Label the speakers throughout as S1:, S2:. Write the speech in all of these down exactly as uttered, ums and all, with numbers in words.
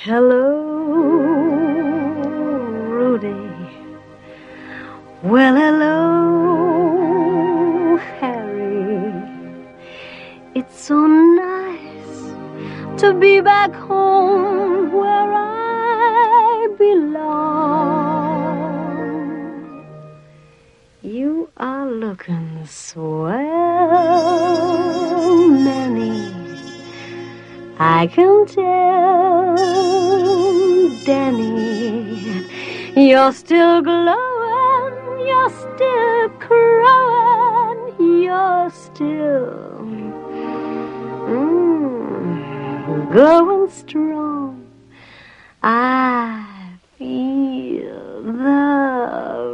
S1: Hello, Rudy. Well, hello, Harry. It's so nice to be back home where I belong. You are looking swell, Manny. I can tell, Danny, you're still glowing, you're still crowing, you're still mm, going strong. I feel the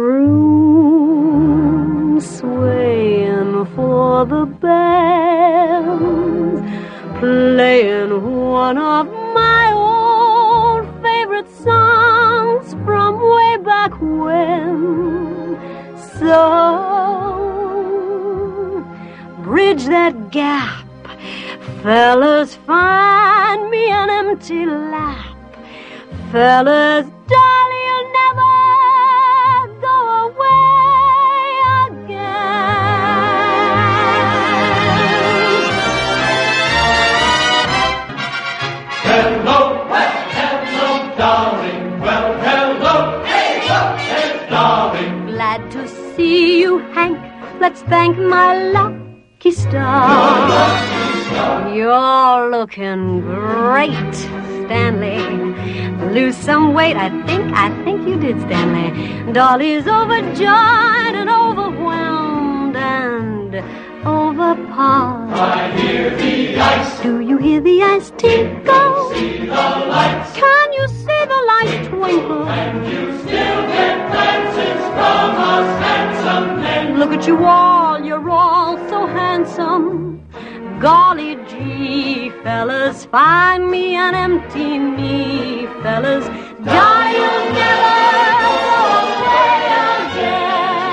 S1: room swaying for the band, playing one of my old favorite songs from way back when. So, bridge that gap, fellas, find me an empty lap. Fellas, darling, you'll never go away again.
S2: Hello, well, hello, darling. Well, hello, hey, look, hey, darling.
S1: Glad to see you, Hank. Let's thank my lucky star. You're looking great, Stanley. Lose some weight, I think, I think you did, Stanley. Dolly's overjoyed and overwhelmed and overpowered.
S2: I hear the ice.
S1: Do you hear the iced tea go?
S2: See the lights.
S1: Can you see the lights twinkle?
S2: And you still get glances from us handsome men.
S1: Look at you all, you're all so handsome. Golly gee, fellas, find me an empty knee, fellas. Dolly, you'll never go away again.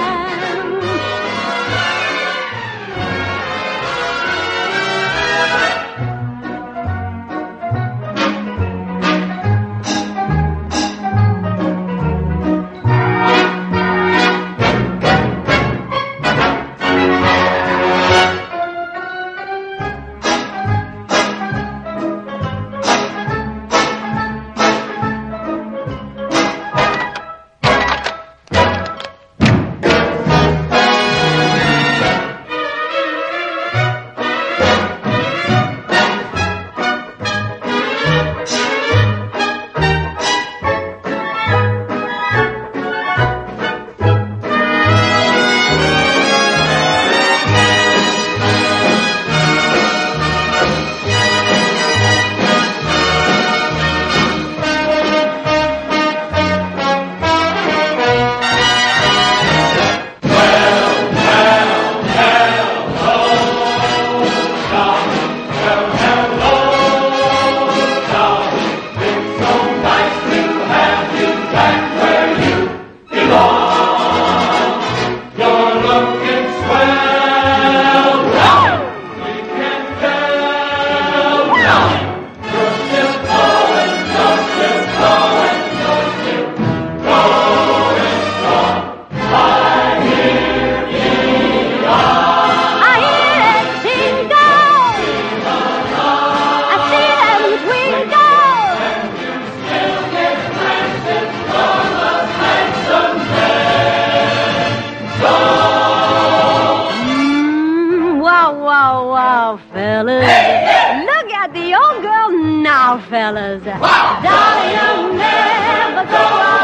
S1: Fellas, hey, hey. Look at the old girl now, fellas.
S2: Wow.
S1: Darling, you'll never go